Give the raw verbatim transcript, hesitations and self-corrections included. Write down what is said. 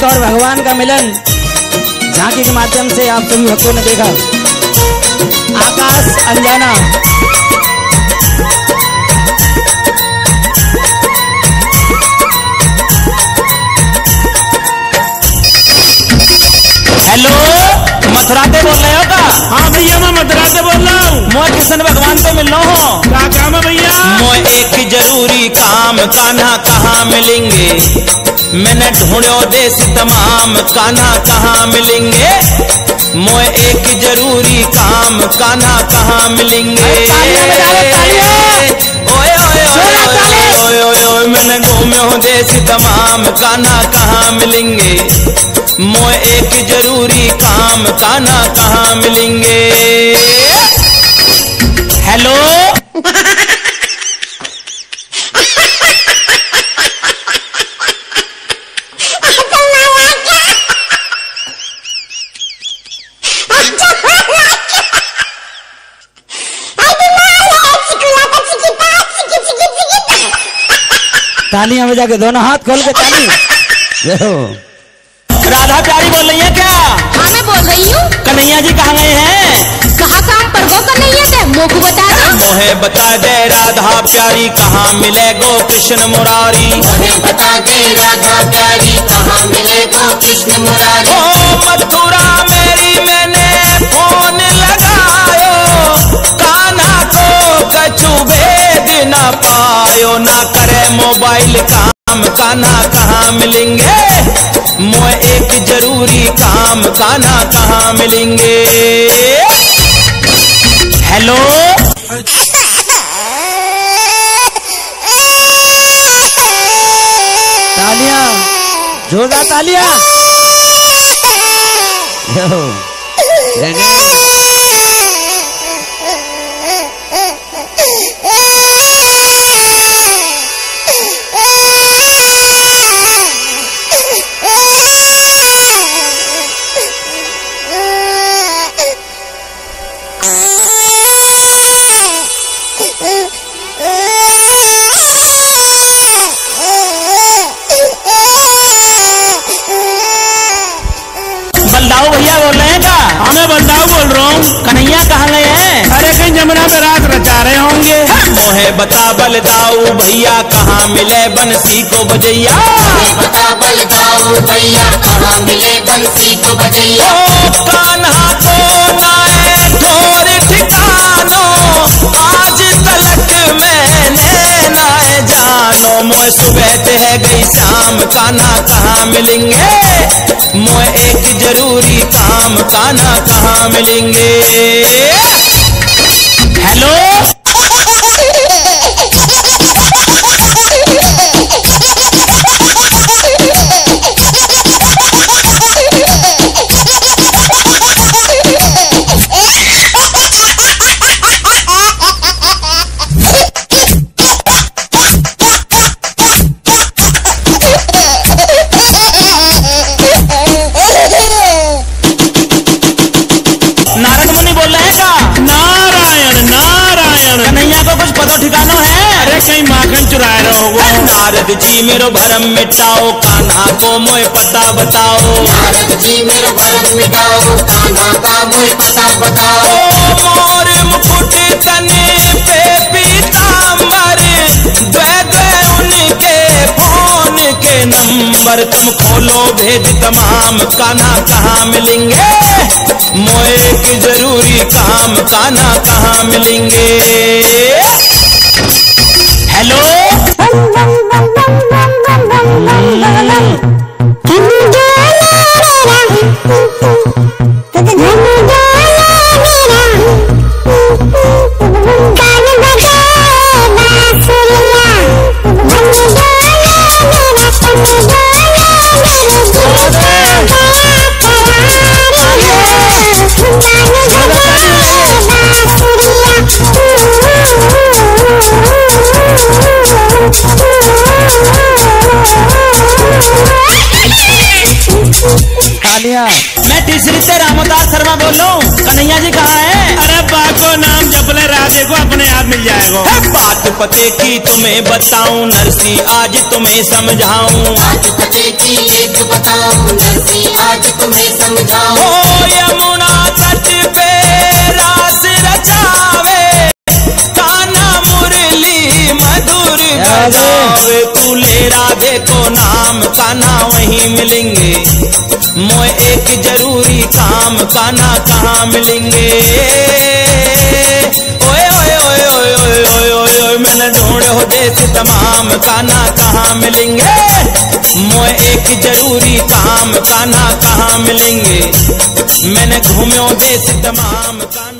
और भगवान का मिलन झांकी के माध्यम से आप सभी भक्तों ने देखा। आकाश अंजाना हेलो, मथुरा से बोल रहे हो का? हाँ भैया, मैं मथुरा से बोल रहा हूँ। मैं कृष्ण भगवान पे मिल रहा हूँ। क्या काम है भैया? मैं एक जरूरी काम, कान्हा कहाँ मिलेंगे? मैंने ढूंढो देश तमाम, कान्हा कहाँ मिलेंगे? मैं एक जरूरी काम, कान्हा कहाँ मिलेंगे? ओए ओए ओए ओए ओए, मैंने घूमे हूँ देश तमाम, कान्हा कहाँ मिलेंगे? मैं एक जरूरी काम, कान्हा कहाँ मिलेंगे? हेलो तालियां बजा के दोनों हाथ खोल के ताली। राधा प्यारी बोल रही है क्या? हाँ मैं बोल रही हूँ। कन्हैया जी कहाँ गए हैं? कहाँ काम पर वो कन्हैया थे, मोको बता दे। मोहे बता दे राधा प्यारी, कहाँ मिले गो कृष्ण मुरारी? मोहे बता दे राधा प्यारी, कहाँ मिले गो कृष्ण मुरारी? ओ मथुरा मेरी मैंने फोन लगायो, कान्हा को कछु भेद न पायो, ना करे मोबाइल काम, कान्हा कहाँ मिलेंगे? मैं एक जरूरी काम, कान्हा कहाँ मिलेंगे? हेलो तालियां, जोरदार तालियां। बलदाऊ भैया बोल रहे हैं क्या? हाँ मैं बलदाऊ बोल रहा हूँ। कन्हैया कहाँ गए हैं? अरे कहीं जमुना में रात रचा रहे होंगे। मोहे बता बलदाऊ भैया, कहाँ मिले बंसी को बजैया? बता बलदाऊ भैया, कहाँ मिले बंसी को बजैया? ओ कान्हा को नाए ठोर ठिकानो, आज तलक मैंने नाए जानो, मोए सुबह है गई शाम, कान्हा कहाँ मिलेंगे? मोए एक जरूरी काम, कान्हा कहाँ मिलेंगे? हेलो नारद मुनि बोल रहे हैं क्या? नारायण नारायण। कन्हैया को कुछ पता ठिकाना है? अरे कहीं माखन चुराए रहोगे। नारद जी मेरो भरम मिटाओ, कान्हा को मोए पता बताओ। नारद जी मेरा भरम मिटाओ, कान्हा का मोए पता बताओ। ओ मोर मुकुट तने पे पीतांबर, द्वे द्वे उनके फोन के नंबर, तुम खोलो भेद तमाम, कान्हा कहाँ मिलेंगे? मोए एक जरूरी काम, कान्हा कहाँ मिलेंगे? हेलो मैं श्री श्री रामदास शर्मा बोल रहा हूँ। कन्हैया जी कहाँ है? अरे बाको नाम जपले राधे को अपने आप मिल जाएगा। है बात पते की तुम्हें बताऊं नरसी आज तुम्हें समझाऊं। बात पते की एक बताऊं नरसी आज तुम्हें समझाऊं। ओ यमुना तट पे रास रचावे कान्हा मुरली मधुर बजावे। तू ले राधे को नाम कान्हा वहीं मिलेंगे। मोए एक जरूरी काम कान्हा कहाँ मिलेंगे। ओए ओए ओए ओए ओए ओए ओए ओए मैंने ढूंढे हो देश तमाम कान्हा कहाँ मिलेंगे। मोए एक जरूरी काम कान्हा कहाँ मिलेंगे। मैंने घूम्यो देश तमाम कान्हा